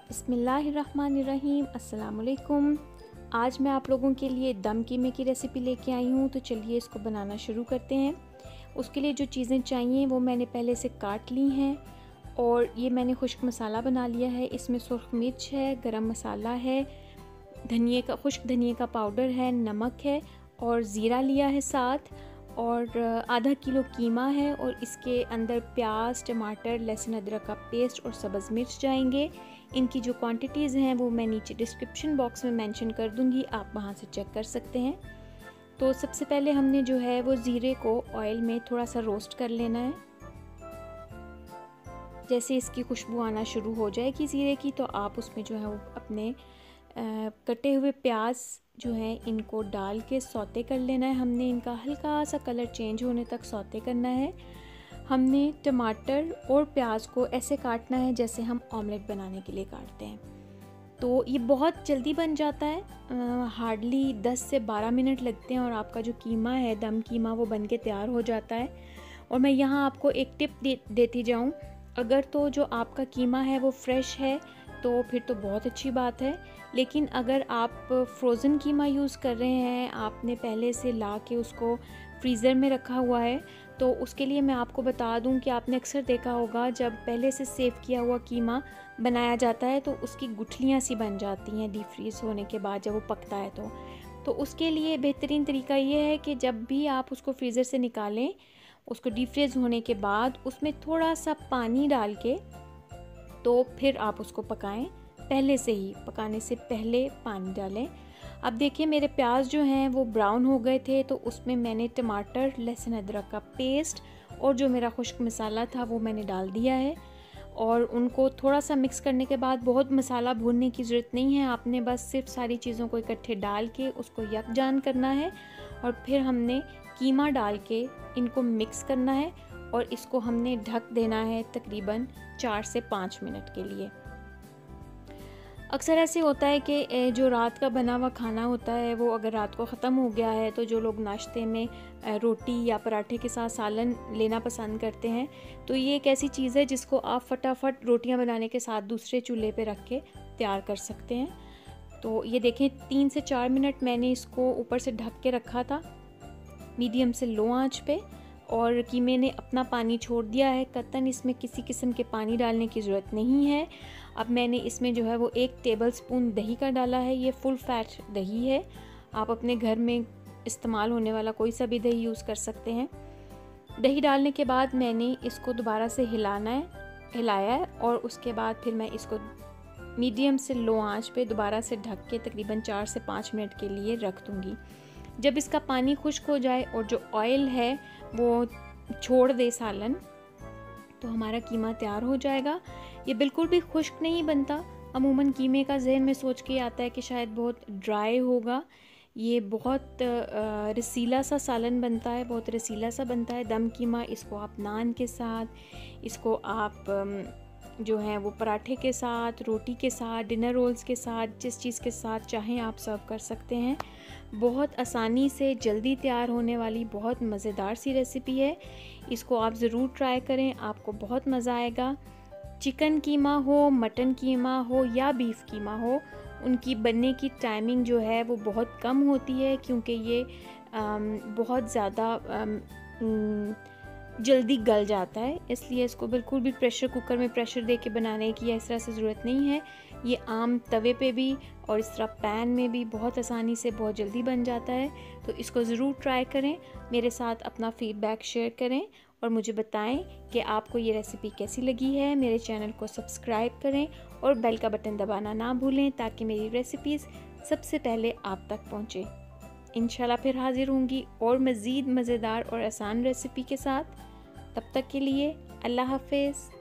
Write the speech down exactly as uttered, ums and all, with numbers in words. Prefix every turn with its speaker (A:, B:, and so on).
A: बिस्मिल्लाहिर्रहमानिर्रहीम। अस्सलाम वालेकुम। आज मैं आप लोगों के लिए दम कीमे की रेसिपी लेके आई हूँ। तो चलिए इसको बनाना शुरू करते हैं। उसके लिए जो चीज़ें चाहिए वो मैंने पहले से काट ली हैं और ये मैंने खुश्क मसाला बना लिया है। इसमें सुर्ख मिर्च है, गरम मसाला है, धनिए का खुश्क धनिए का पाउडर है, नमक है और ज़ीरा लिया है साथ, और आधा किलो कीमा है और इसके अंदर प्याज, टमाटर, लहसुन, अदरक का पेस्ट और सब्ज़ मिर्च जाएंगे। इनकी जो क्वांटिटीज़ हैं वो मैं नीचे डिस्क्रिप्शन बॉक्स में मेंशन कर दूंगी, आप वहां से चेक कर सकते हैं। तो सबसे पहले हमने जो है वो ज़ीरे को ऑयल में थोड़ा सा रोस्ट कर लेना है। जैसे इसकी खुशबू आना शुरू हो जाएगी ज़ीरे की, तो आप उसमें जो है वो अपने आ, कटे हुए प्याज जो है इनको डाल के सौते कर लेना है। हमने इनका हल्का सा कलर चेंज होने तक सौते करना है। हमने टमाटर और प्याज को ऐसे काटना है जैसे हम ऑमलेट बनाने के लिए काटते हैं। तो ये बहुत जल्दी बन जाता है, हार्डली दस से बारह मिनट लगते हैं और आपका जो कीमा है, दम कीमा, वो बन के तैयार हो जाता है। और मैं यहाँ आपको एक टिप दे, देती जाऊँ, अगर तो जो आपका कीमा है वो फ्रेश है तो फिर तो बहुत अच्छी बात है, लेकिन अगर आप फ्रोज़न कीमा यूज़ कर रहे हैं, आपने पहले से ला के उसको फ्रीज़र में रखा हुआ है, तो उसके लिए मैं आपको बता दूं कि आपने अक्सर देखा होगा जब पहले से सेव किया हुआ कीमा बनाया जाता है तो उसकी गुठलियाँ सी बन जाती हैं डीप फ्रीज़ होने के बाद जब वो पकता है। तो तो उसके लिए बेहतरीन तरीका ये है कि जब भी आप उसको फ्रीज़र से निकालें, उसको डीप फ्रीज़ होने के बाद उसमें थोड़ा सा पानी डाल के तो फिर आप उसको पकाएं। पहले से ही पकाने से पहले पानी डालें। अब देखिए मेरे प्याज जो हैं वो ब्राउन हो गए थे, तो उसमें मैंने टमाटर, लहसुन, अदरक का पेस्ट और जो मेरा खुश्क मसाला था वो मैंने डाल दिया है और उनको थोड़ा सा मिक्स करने के बाद, बहुत मसाला भूनने की ज़रूरत नहीं है, आपने बस सिर्फ सारी चीज़ों को इकट्ठे डाल के उसको यकजान करना है और फिर हमने कीमा डाल के इनको मिक्स करना है और इसको हमने ढक देना है तकरीबन चार से पाँच मिनट के लिए। अक्सर ऐसे होता है कि जो रात का बना हुआ खाना होता है वो अगर रात को ख़त्म हो गया है, तो जो लोग नाश्ते में रोटी या पराठे के साथ सालन लेना पसंद करते हैं, तो ये एक ऐसी चीज़ है जिसको आप फटाफट रोटियां बनाने के साथ दूसरे चूल्हे पे रख के तैयार कर सकते हैं। तो ये देखें, तीन से चार मिनट मैंने इसको ऊपर से ढक के रखा था मीडियम से लो आंच पे, और कीमे ने अपना पानी छोड़ दिया है। कतन इसमें किसी किस्म के पानी डालने की ज़रूरत नहीं है। अब मैंने इसमें जो है वो एक टेबलस्पून दही का डाला है। ये फुल फैट दही है, आप अपने घर में इस्तेमाल होने वाला कोई सा भी दही यूज़ कर सकते हैं। दही डालने के बाद मैंने इसको दोबारा से हिलाना है हिलाया है और उसके बाद फिर मैं इसको मीडियम से लो आंच पे दोबारा से ढक के तकरीबन चार से पाँच मिनट के लिए रख दूँगी। जब इसका पानी खुश्क हो जाए और जो ऑयल है वो छोड़ दे सालन, तो हमारा कीमा तैयार हो जाएगा। ये बिल्कुल भी खुश्क नहीं बनता। अमूमन कीमे का जहन में सोच के आता है कि शायद बहुत ड्राई होगा। ये बहुत रसीला सा सालन बनता है, बहुत रसीला सा बनता है दम कीमा। इसको आप नान के साथ, इसको आप जो है वो पराठे के साथ, रोटी के साथ, डिनर रोल्स के साथ, जिस चीज़ के साथ चाहें आप सर्व कर सकते हैं। बहुत आसानी से जल्दी तैयार होने वाली बहुत मज़ेदार सी रेसिपी है। इसको आप ज़रूर ट्राई करें, आपको बहुत मज़ा आएगा। चिकन कीमा हो, मटन कीमा हो या बीफ कीमा हो, उनकी बनने की टाइमिंग जो है वो बहुत कम होती है, क्योंकि ये आम, बहुत ज़्यादा जल्दी गल जाता है। इसलिए इसको बिल्कुल भी प्रेशर कुकर में प्रेशर दे के बनाने की इस तरह से ज़रूरत नहीं है। ये आम तवे पे भी और इस तरह पैन में भी बहुत आसानी से बहुत जल्दी बन जाता है। तो इसको ज़रूर ट्राई करें, मेरे साथ अपना फ़ीडबैक शेयर करें और मुझे बताएं कि आपको ये रेसिपी कैसी लगी है। मेरे चैनल को सब्सक्राइब करें और बेल का बटन दबाना ना भूलें ताकि मेरी रेसिपीज़ सबसे पहले आप तक पहुँचे। इंशाल्लाह फिर हाज़िर होंगी और मज़ीद मज़ेदार और आसान रेसिपी के साथ। तब तक के लिए अल्लाह हाफ़िज़।